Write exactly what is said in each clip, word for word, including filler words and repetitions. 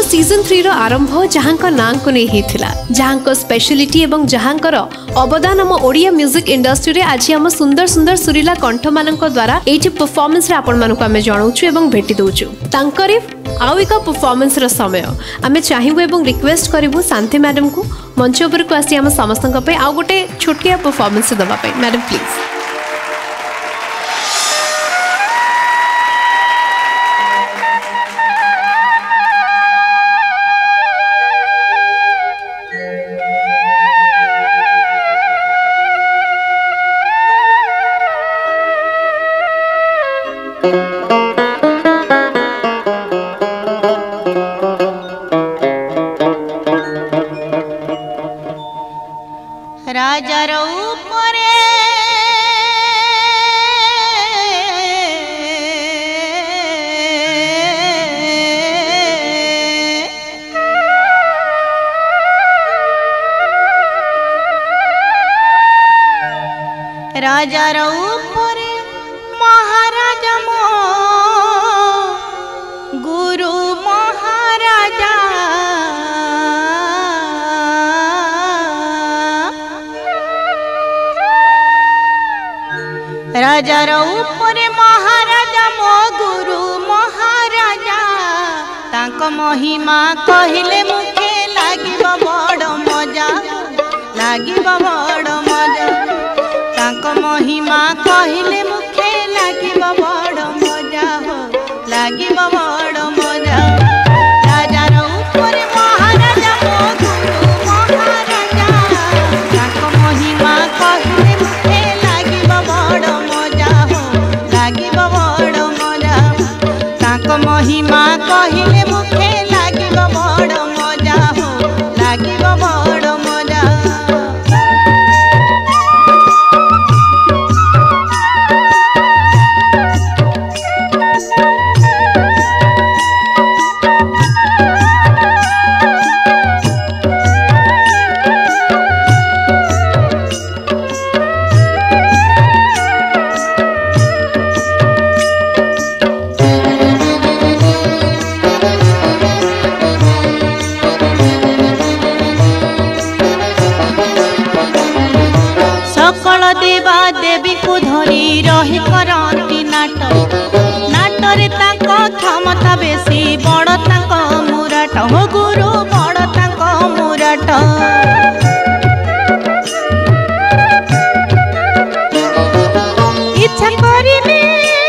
Season three row आरंभ जहां नाँ को नहीं थिला, जहां स्पेशलिटी एवं जहां अवदान आम ओडिया म्यूजिक इंडस्ट्री रे आज आम सुंदर सुंदर सुरीला कंठ मान द्वारा ये परफॉर्मेंस रे आपण मानक आमे जणाउछु एवं भेटी दउछु। तांकरी आउ एक परफॉर्मेंस रो समय आमे चाहिबो एवं रिक्वेस्ट करिवु शांति मैडम को मंच उपर को आसी आम समस्तक पे आउ गोटे छोटिया परफॉर्मेंस दबा पे। Madam please. राजा ऊपरे राजा ऊपरे महाराजा मो गुरु महाराजा राजा ऊपरे महाराजा मो गुरु महाराजा तांक महिमा कहिले मुखे लागिब बड़ मजा लागिब बड़ मजा तांक महिमा कहिले मुखे लागिब बड़ मजा हो लागिब बड़ मजा। राजा ऊपरे महाराजा मो गुरु महाराजा तांक महिमा कहिले मुखे लागिब बड़ महिमा कहिले मुखे लागिब बड़ मजा हो लागिब बड़ मजा। देवा देवी को धरी रही करती नाट नाटरे तांक क्षमता बेसी बड़ तांक मुराट हो गुरु बड़ तांक मुराट। इच्छा करिले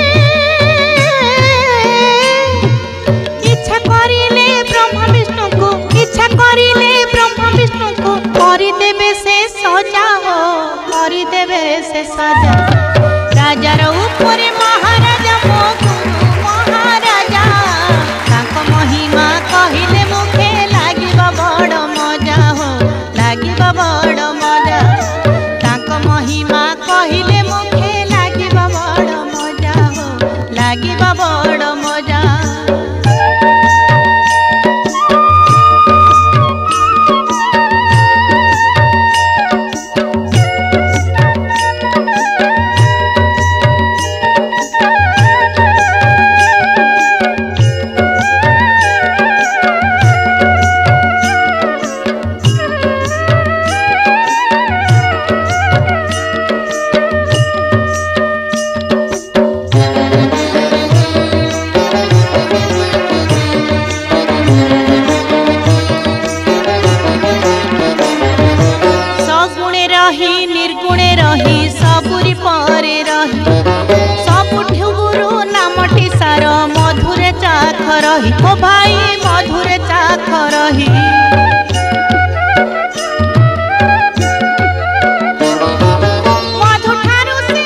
इच्छा करिले ब्रह्मा विष्णु को इच्छा करिले ब्रह्मा विष्णु को करि देबे से सजा हो करि देबे से सजा। राजा ऊपरे महाराजा मो गुरु महाराजा तांक महिमा कहिले मुखे लागिब बड़ मजा हो लागिब बड़ मजा तांक महिमा कहिले मुखे लागिब बड़ मजा हो लागिब बड़ मजा। निर्गुणे रही सबुरी परे रही सबुठु गुरु नामटी सार मधुरे चाख रही ओ भाई मधुरे चाख रही। मधुठारु से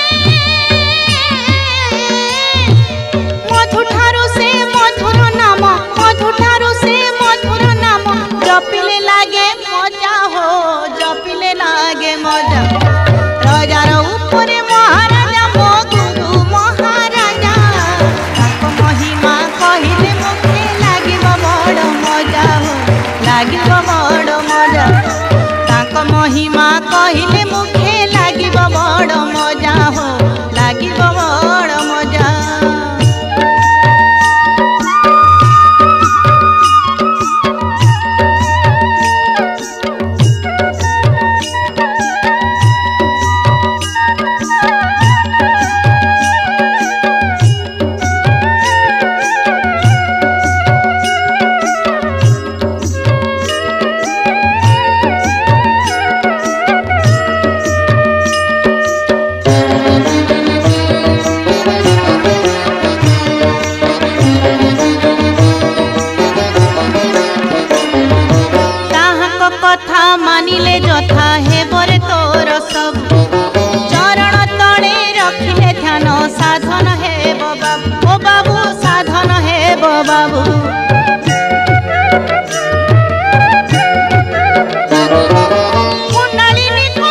मधुठारु से मधुर नाम मधुठारु से मधुर नाम जपिले लागे मजा हो जपिले लागे मजा। राजा ऊपरे महाराजा मो गुरु महाराजा तांक महिमा कहिले मुखे लागिब बड़ मजा हो लागिब बड़ मजा तांक महिमा कहिले मुखे लागिब बड़ मजा हो लागिब बड़ मजा। करिले जथा हे बरे तोर सब चरण तले रखिले ध्यान साधन हे बाबू ओ बाबू साधन हे बाबू कुंडलिनी को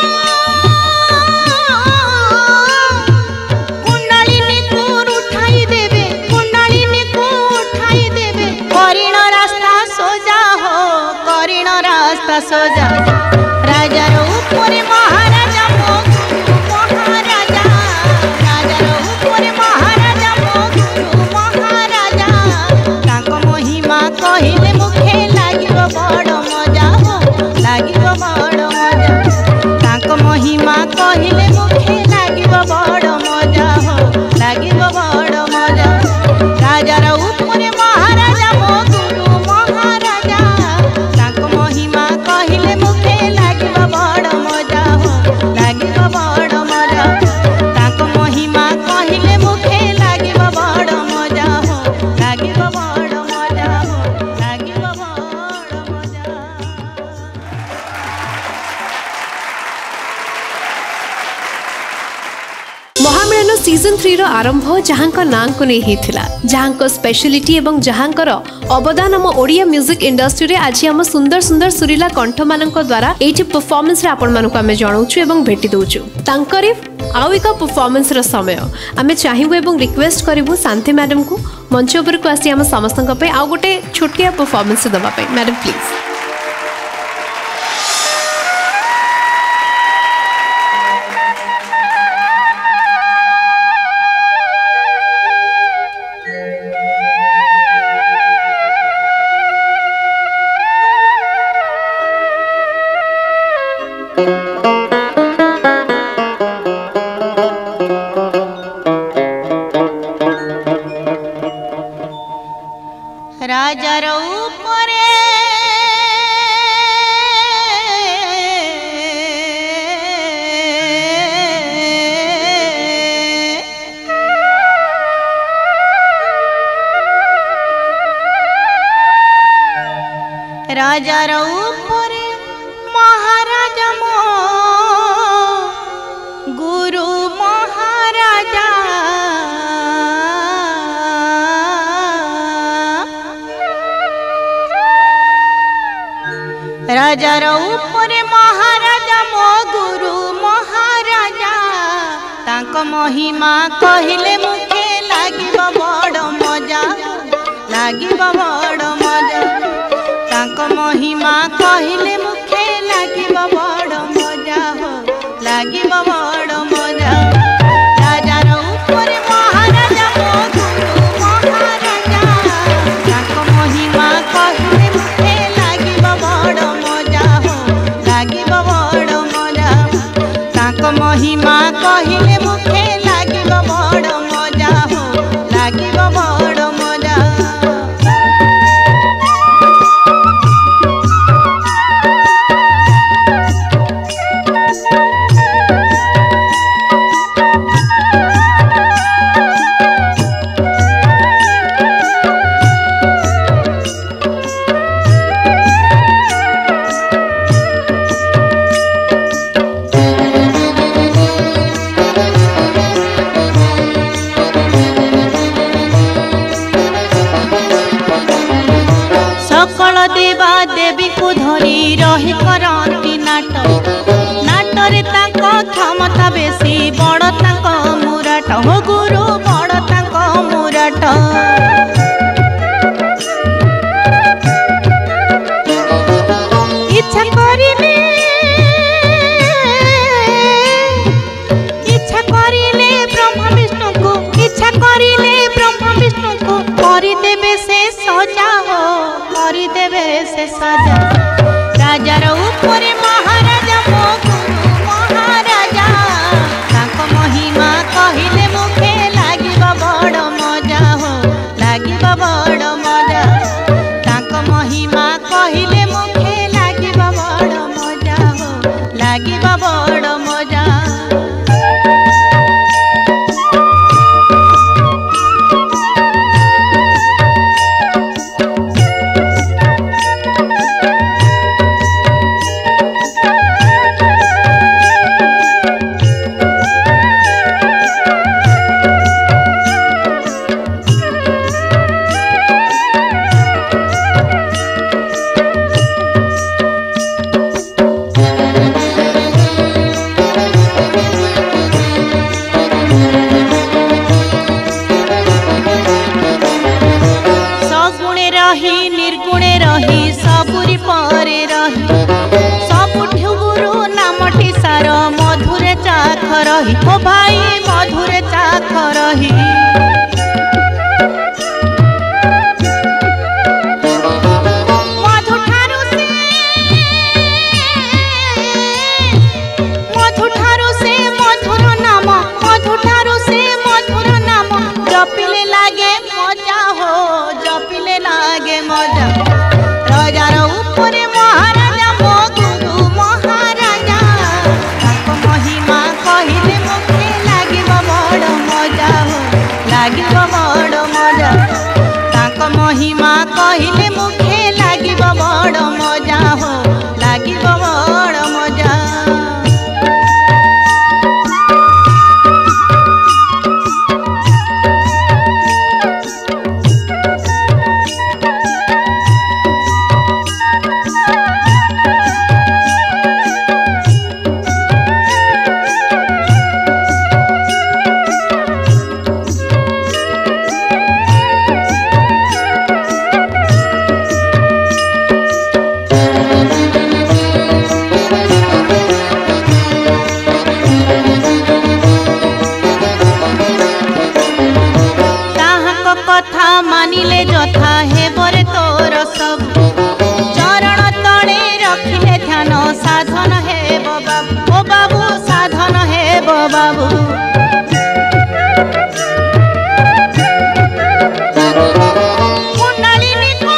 कुंडलिनी को उठाई देवे कुंडलिनी को उठाई देवे करिण रास्ता सोजा हो करिण रास्ता सोजा राजा रो ऊपर महाराजा मो महाराजा राजा रो ऊपर महाराजा मो महाराजा ताको महिमा कहिले मुखे लागिबो बड़ मजा हो लागिबो बड़ मजा ताको महिमा कहिले मुखे लागिबो बड़ मजा हो लागिबो बड़ मजा राजा रो ऊपर महाराजा मो गुरु महाराजा ताको महिमा कहिले मुखे लागिबो बड़ मजा हो लागिबो बड़ मजा ताको महिमा कहिले मुखे लागिबो बड़ मजा हो लागिबो बड़ मजा हो लागिबो बड़ मजा। महामिलन सीजन थ्री रो आरंभ जहांक नाम को नहीं हिथिला जहांक स्पेशलिटी एवं जहांकर अवदान आम ओडिया म्यूजिक इंडस्ट्री रे आज आम सुंदर सुंदर सुरीला कंठ मानक द्वारा एठी परफॉर्मेंस रे आपण मानक आमे जणाउछु एवं भेटी दउछु तांकरे आउ एक परफॉर्मेंस रो समय आमे चाहिबो एवं रिक्वेस्ट करिवु शांति मैडम को मंच ऊपर को आसी आम समस्तक पे आउ गोटे छोटिया परफॉर्मेंस दबा पे मैडम प्लीज। राजा रो ऊपरे राजा रो ऊपरे महाराजा मो गुरु महाराजा राजा रो ऊपरे महाराजा मो गुरु महाराजा तांको महिमा कहिले मुखे लागिबो बड़ मजा लागिबो बड़ मजा तांको महिमा कहिले मुखे लागिबो बड़ मजा हो लागिबो बड़ मजा राजा रो ऊपरे महाराजा मो गुरु महाराजा तांको महिमा कहिले मुखे लागिबो बड़ मजा हो लागिबो बड़ मजा तांको महिमा कहिले मुखे लागिबो बड़ मजा हो लागिबो बड़ मजा। सकल देवा देवी को धरी रही करती नाट नाटरे ताको क्षमता बेसी बड़ ताको मुराट हो गुरु बड़ ताको मुराट इच्छा करिले इच्छा करिले ब्रह्मा विष्णु को इच्छा करिले ब्रह्मा विष्णु को करि देबे से सजा हो करि देबे से सजा राजा रो ऊपरे महाराजा मो गुरु महाराजा ताको महिमा कहिले मुखे लागिबो बड़ मजा हो लागिबो बड़ मजा ताको महिमा कहिले मुखे लागिबो बड़ मजा हो लागिबो बड़ मजा। सबुठी परे रही सबुठु गुरु नामटी सार मधुरे चाख रही ओ भाई मधुरे चाख रही जपिले लागे मजा हो जपिले लागे मजा राजार ऊपर महाराजा मो गुरु महाराजा ताक महिमा कहिले मुखे लागिब बड़ मजा हो लागिब बड़ मजा ताक महिमा कहिले मुखे लागिब बड़ मजा हो लागिब बड़ मजा कथा मानिले जथा हे बरे तोर सब चरण तले रखिले ध्यान साधन हे बाबू ओ बाबू साधन हे बाबू कुंडलिनी को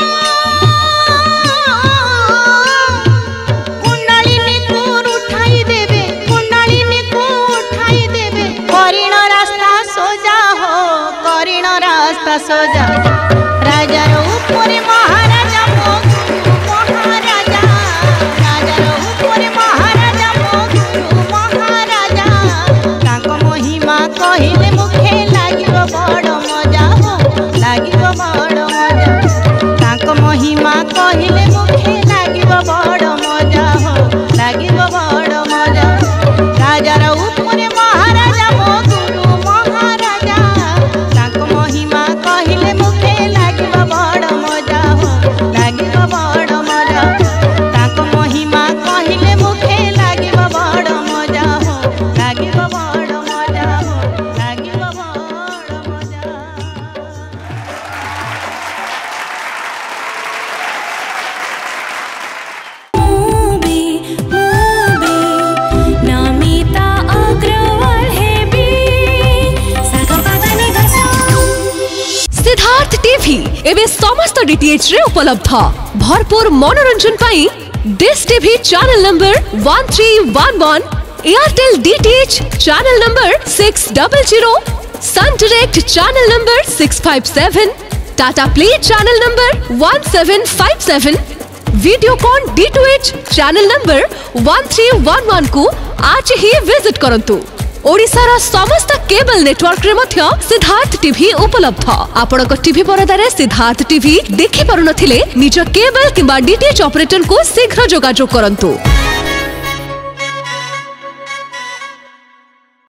कुंडलिनी को उठाई देबे कुंडलिनी को उठाई देबे करिण रास्ता सोजा हो करिण रास्ता सोजा राजार ऊपर महाराजा मो गुरु महाराजा राजार ऊपर महाराजा मो गुरु महाराजा तांको महिमा कहिले मुखे लागिब बड़ मजा हो लागिब बड़ मजा तांको महिमा कहिले मुखे लागिब बड़ मजा हो लागिब बड़ मजा राजार ऊपर महाराजा मो गुरु महाराजा तांको महिमा कहिले मुखे लागिब बड़ मजा हो लागिब बड़ मजा तांको महिमा कहिले मुखे लागिब बड़ मजा हो लागिब बड़ मजा हो लागिब बड़ मजा सिद्धार्थ टीवी एवं समस्त डीटीएच रे उपलब्ध भरपूर मनोरंजन पाई dish TV channel number one three one one Airtel DTH channel number six double zero Sun Direct channel number six five seven Tata play channel number one seven five seven Videocon D two H channel number one three one one को आज ही visit करंतु। ओडिशार समस्त cable network रे मध्य Siddharth TV उपलब्ध आपनक TV परदारे Siddharth TV देखि पारु नथिले निज केबल किबा डीटीएच ऑपरेटर को शीघ्र जोगाजोग करंतु।